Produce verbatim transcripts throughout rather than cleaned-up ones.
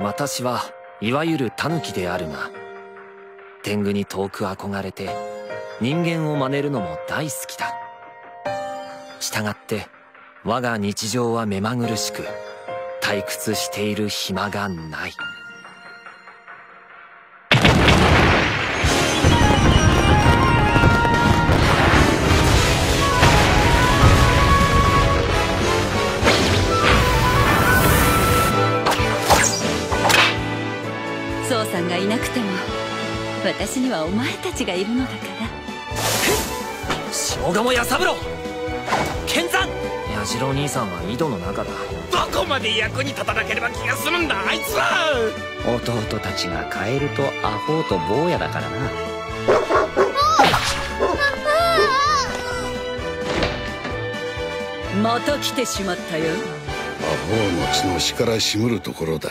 私はいわゆる狸であるが、天狗に遠く憧れて人間を真似るのも大好きだ。したがって我が日常は目まぐるしく、退屈している暇がない。 宗さんがいなくても私にはお前たちがいるのだから。 下鴨弥三郎、剣山。弥次郎兄さんは井戸の中だ。 どこまで役に立たなければ気が済むんだあいつは。 弟たちがカエルとアホウと坊やだからな。 また来てしまったよ。 アホウの血の死からしむるところだ。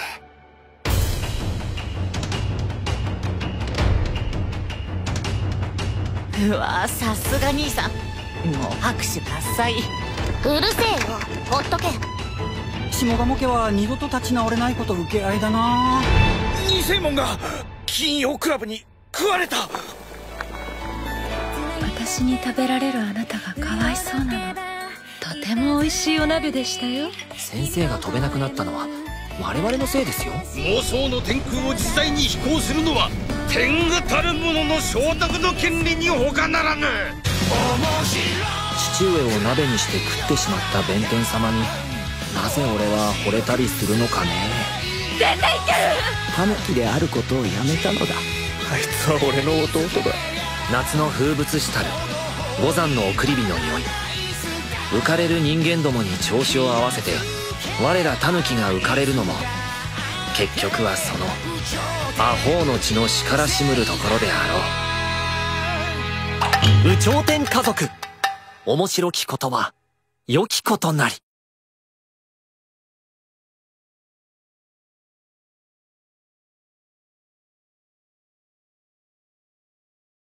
うわ、さすが兄さん、もう拍手喝采。 うるせえよ、ほっとけ。 下鴨家は二度と立ち直れないこと受け合いだな。 偽物が金曜クラブに食われた。 私に食べられるあなたがかわいそうなの。とても美味しいお鍋でしたよ。 先生が飛べなくなったのは我々のせいですよ。 妄想の天空を実際に飛行するのは天狗たる者の承諾の権利に他ならぬ。 父上を鍋にして食ってしまった弁天様になぜ俺は惚れたりするのかね。 出ていける。 タヌキであることをやめたのだ。あいつは俺の弟だ。 夏の風物詩たる五山の送り火の匂い、浮かれる人間どもに調子を合わせて我らタヌキが浮かれるのも、結局はそのアホウの血の死からしむるところであろう。有頂天家族、面白きことは良きことなり。